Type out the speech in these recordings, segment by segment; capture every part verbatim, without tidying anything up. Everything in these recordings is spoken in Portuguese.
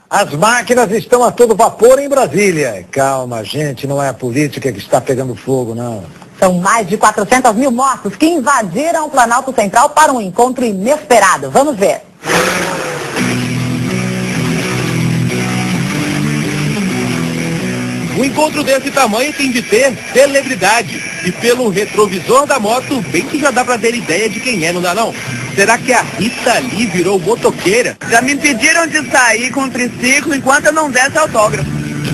As máquinas estão a todo vapor em Brasília. Calma, gente, não é a política que está pegando fogo, não. São mais de quatrocentas mil motos que invadiram o Planalto Central para um encontro inesperado. Vamos ver. Um encontro desse tamanho tem de ter celebridade. E pelo retrovisor da moto, bem que já dá pra ter ideia de quem é, não dá não? Será que a Rita Lee virou motoqueira? Já me impediram de sair com o triciclo enquanto eu não desse autógrafo.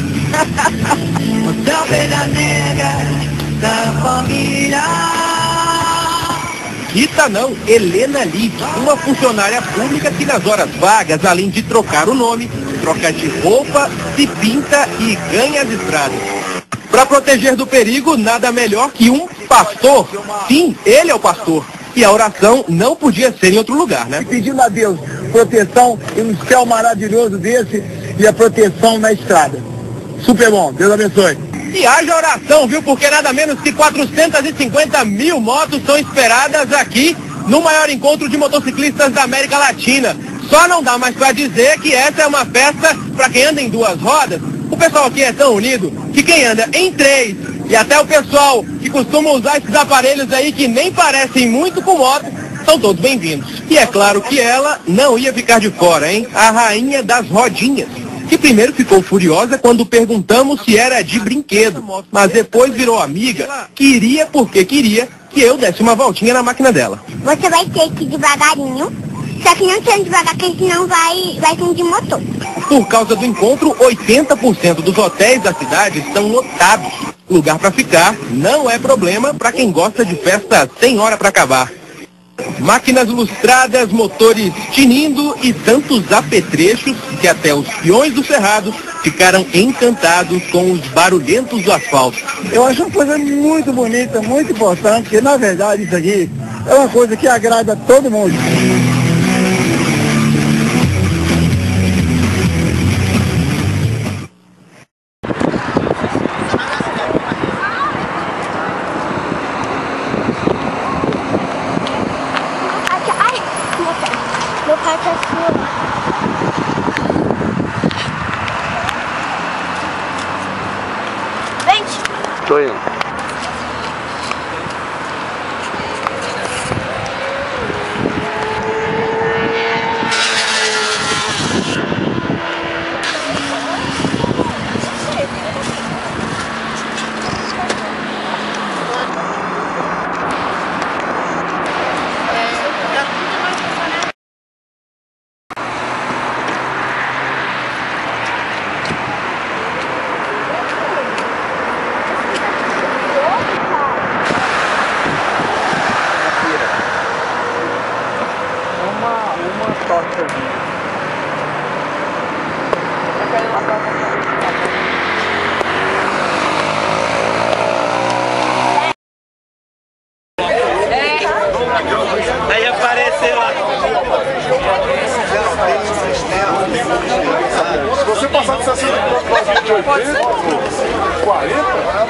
Rita não, Helena Lee, uma funcionária pública que nas horas vagas, além de trocar o nome, troca de roupa, se pinta e ganha as estradas. Para proteger do perigo, nada melhor que um pastor. Sim, ele é o pastor. E a oração não podia ser em outro lugar, né? Pedindo a Deus proteção e um céu maravilhoso desse e a proteção na estrada. Super bom, Deus abençoe. E haja oração, viu? Porque nada menos que quatrocentas e cinquenta mil motos são esperadas aqui no maior encontro de motociclistas da América Latina. Só não dá mais para dizer que essa é uma festa para quem anda em duas rodas. O pessoal aqui é tão unido que quem anda em três e até o pessoal que costuma usar esses aparelhos aí que nem parecem muito com moto, são todos bem-vindos. E é claro que ela não ia ficar de fora, hein? A rainha das rodinhas, que primeiro ficou furiosa quando perguntamos se era de brinquedo, mas depois virou amiga, queria porque queria que eu desse uma voltinha na máquina dela. Você vai ter que ir devagarinho, só que não sendo devagar, porque senão vai, vai vir de motor. Por causa do encontro, oitenta por cento dos hotéis da cidade estão lotados. Lugar para ficar não é problema para quem gosta de festa sem hora para acabar. Máquinas lustradas, motores tinindo e tantos apetrechos que até os peões do Cerrado ficaram encantados com os barulhentos do asfalto. Eu acho uma coisa muito bonita, muito importante, porque na verdade isso aqui é uma coisa que agrada a todo mundo. Meu pai tá assim. Vente. Tô indo. Aí apareceu lá. Se você passar de sessenta quilômetros de oitenta, quarenta,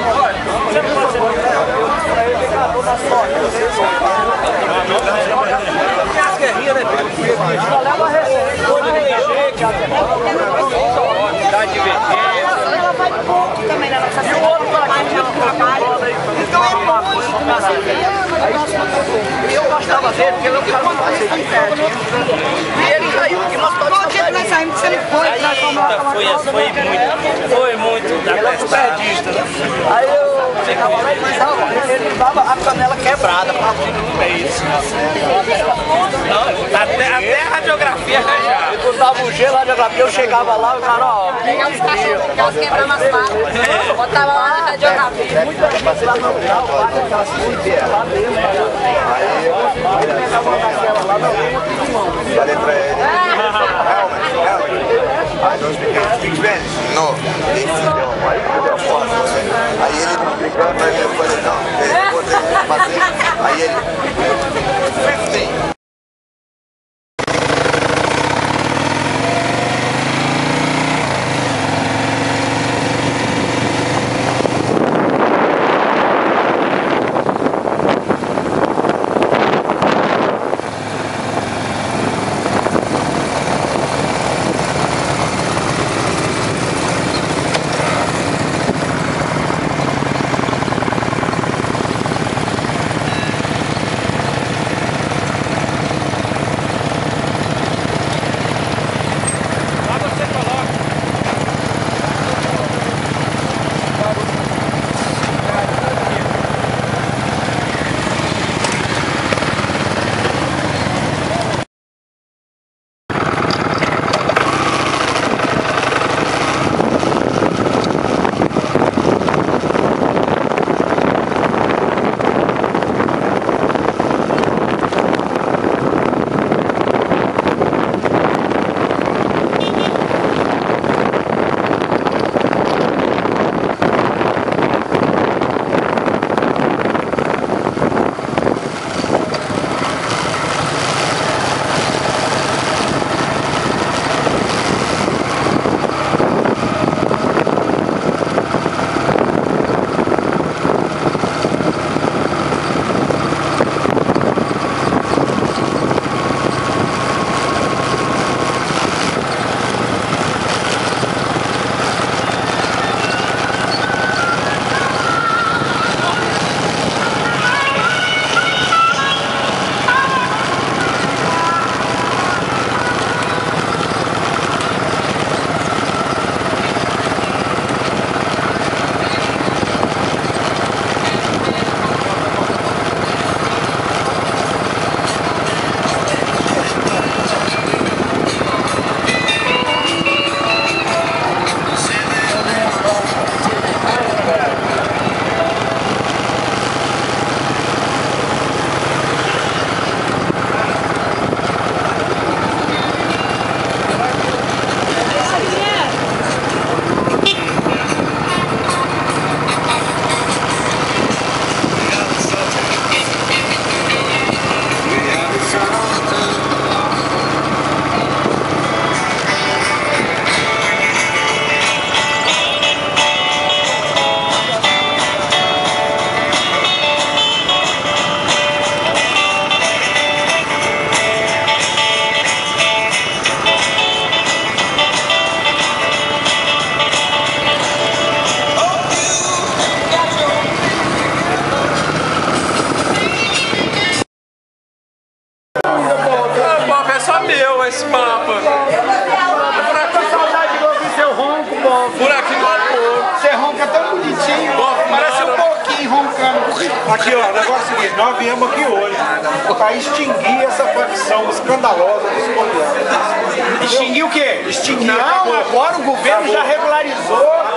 As guerrinhas, né? Leva a receita. Dá divergência. E o outro para aqui já trabalha. Então é muito. E eu gostava dele, porque ele é um cara muito fácil. E ele caiu aqui no hospital. Por que nós saímos se ele foi? Aí foi, foi muito, foi muito da perdista. Aí eu chegava lá e pensava, ele dava a canela quebrada para o isso. Não, até, até a radiografia já. Eu botava o gelo, a radiografia, eu chegava lá e o cara, ó. Pegava os cachorros, quebrando as patas. Botava lá na radiografia. Muita gente lá no grau, lá naquela cidade. aí eu falei pra ele, realmente, realmente, I don't speak speak Spanish. No, esse deu uma aí ele me explicando, mas eu falei, não, eu vou ter que fazer, aí ele, fifteen. meu esse mapa. Tô saudade de ouvir seu ronco, bom. Por aqui do amor. Você ronca tão bonitinho. Parece um pouquinho roncando. Aqui, ó, o negócio é o seguinte, nós viemos aqui hoje para extinguir essa facção escandalosa dos coreanos. Extinguir o quê? Extinguir. Não, acabou. agora o governo Acabou. já regularizou.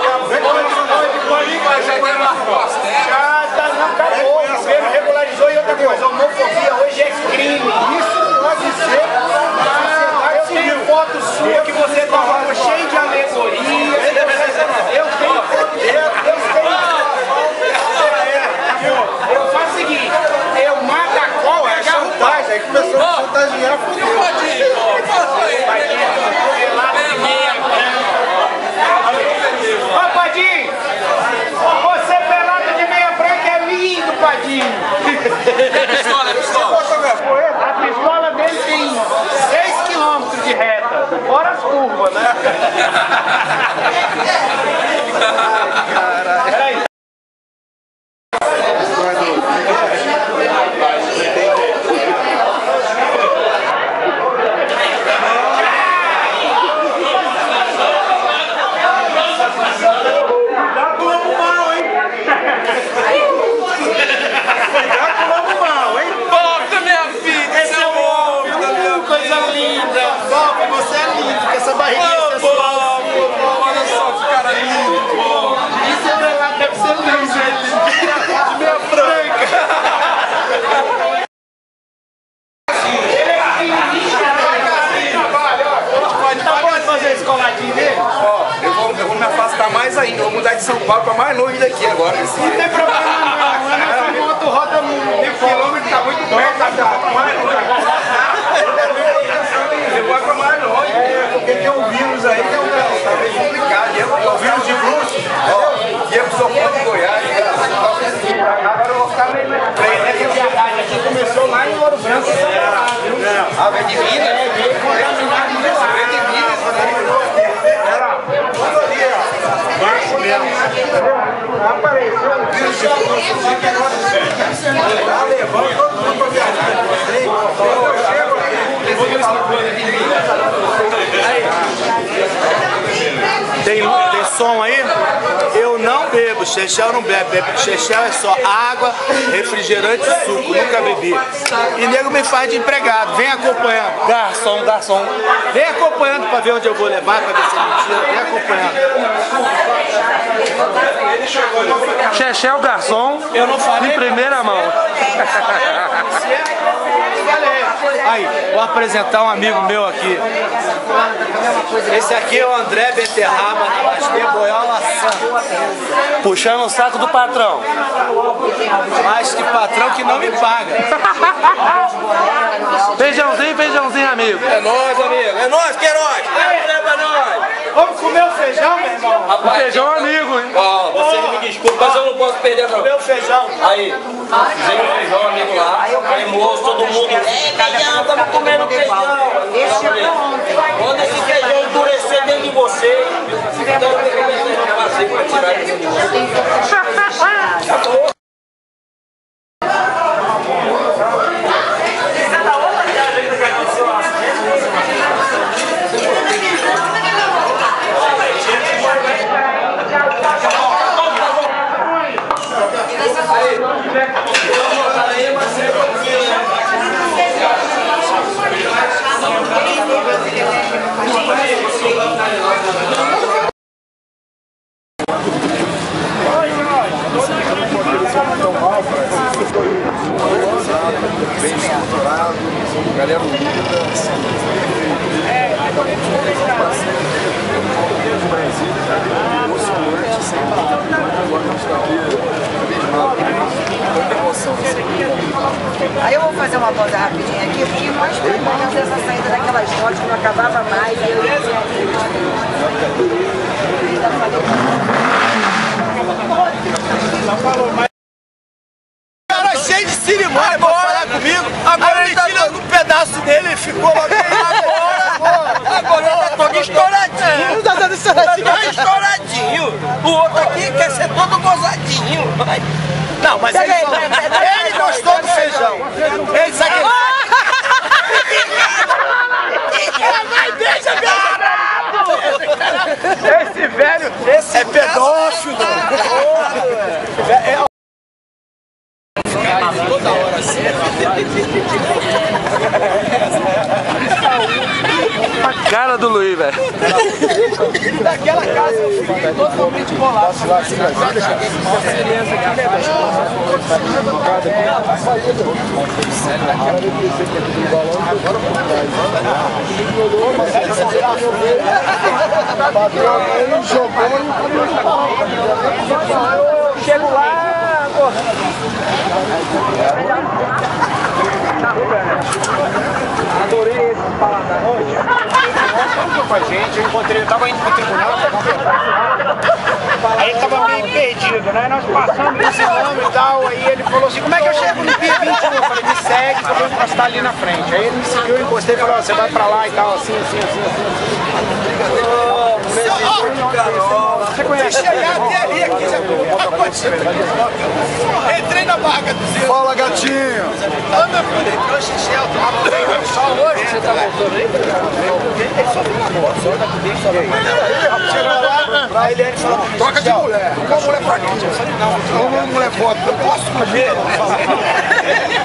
Já tá, não, acabou. O governo regularizou e outra coisa, a homofobia hoje é crime. Isso pode ser. Ah, eu tenho foto sua que você tá cheio de alegoria. Eu tenho foto dela, eu tenho. Eu faço o seguinte, eu mato a cobra, É agarro o chantagem, pau. aí começou a chantagear, fudeu. Ó, Padinho, você pelado de meia branca é lindo, Padinho. Pistola, é pistola. A pistola dele tem seis quilômetros de reta, fora as curvas, né? Peraí. Bota, minha filha, esse é o homem da minha vida. Coisa linda. Bob, você é lindo, com essa barriguinha Ô, sensual. Bob, olha só que cara lindo, Bob. Isso é lá, deve ser lindo. De minha branca. Ele é fininho, tá bom de fazer esse coladinho dele? Ó, eu vou, eu vou me afastar mais ainda, vou mudar de São Paulo pra mais longe daqui agora. Não tem problema não, a nossa moto roda mil quilômetros, tá muito perto da mais Eu vou pra mais longe. É, porque tem um vírus aí que é um tá meio complicado. E eu, o vírus de bruxo, ó, e eu que sou fã de Goiás, agora eu vou ficar meio na frente, né? Que a viagem aqui começou lá em Ouro Branco. ah, vem de Minas? É, veio contaminado de lá. Vem de Minas, Tudo ali, ó. Baixo mesmo. Apareceu um vírus de bruxo. Tá levando todo mundo pra viajar. Eu chego Tem, tem som aí? Eu não bebo, Chechel não bebe. Chechel é só água, refrigerante e suco, nunca bebi. E nego me faz de empregado, vem acompanhando. Garçom, garçom. Vem acompanhando pra ver onde eu vou levar, pra ver se é mentira. Vem acompanhando. Chechel garçom, eu não falei em primeira mão. Aí, vou apresentar um amigo meu aqui. Esse aqui é o André Beterraba, Namastê, Boiola Santa. Puxando o saco do patrão. Mas que patrão que não me paga. Feijãozinho, feijãozinho, amigo. É nóis, amigo. É nóis, Queiroz. É pra nós. Vamos comer o feijão, meu irmão? O feijão amigo, hein? Ó, vocês me desculpem, mas eu não posso perder não. Comer o feijão. Aí, fizemos um feijão, amigo lá. Cremoso, todo mundo. É, feijão, estamos comendo feijão. Quando esse feijão endurecer dentro de você, então eu tenho que fazer pra tirar ele de você. Acabou. bem estruturado, galera unida, Aí eu vou fazer uma pausa rapidinha aqui, porque nós terminamos essa saída daquelas lojas que não acabava mais. E eu Cara cheio de cerimônia pra falar comigo. Agora ele tirando um pedaço dele e ficou agora, agora, agora ele tá todo estouradinho. Não tá dando estouradinho. Tá estouradinho. O outro aqui quer ser todo gozadinho. Não, mas ele, ele gostou do feijão. Ele sabe que... cara do Luiz, velho. Daquela casa eu fiquei totalmente bolado. Uma criança aqui, né? Eu chego lá, adorei esse palácio da noite. Com a gente, eu encontrei, eu tava indo pro tribunal, aí ele tava meio perdido, né? Nós passamos, buzinamos e tal, aí ele falou assim, como é que eu chego no P I vinte e um? Eu falei, me segue, que eu vou encostar ali na frente. Aí ele me seguiu, eu encostei e falou, você vai pra lá e tal, assim, assim, assim, assim. Você conhece? Chegar até ali aqui, já entrei na barca do seu. Fala, gatinho. Anda, filho, entrou o Xixel, só hoje você tá voltando aí? Aí ele falou, troca de mulher. Uma mulher pra quê? Não, uma mulher foda. Eu posso comer.